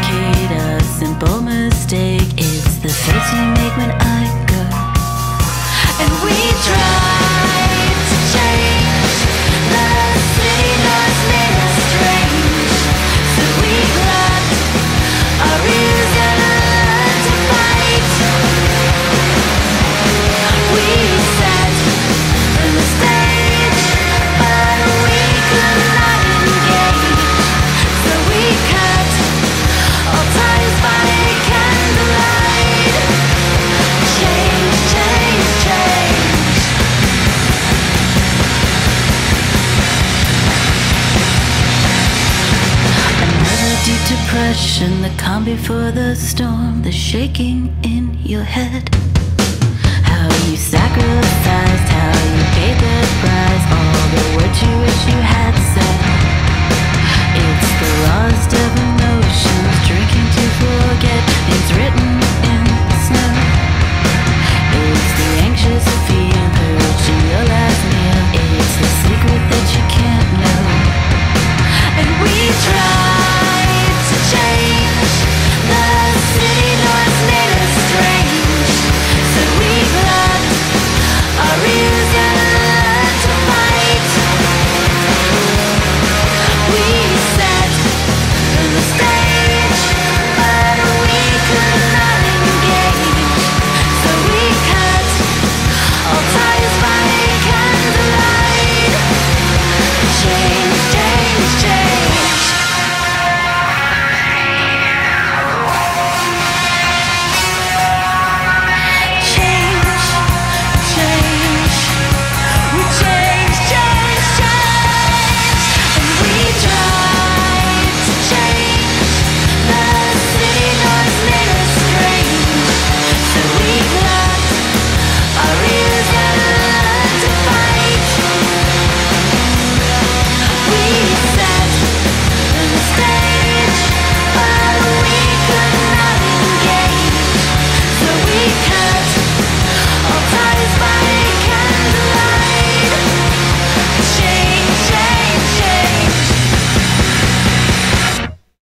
complicate a simple mistake. It's the face you make when I go. And we tried to change the city that's made us strange. So we clapped our ears and learned to fight. We sat in the stage, but we could not engage. So we cut all ties by candlelight. Change, change, change. Another deep depression, the calm before the storm, the shaking in your head. How you sacrificed, how you paid the price, all the words you wish you had said. It's the lost of emotions.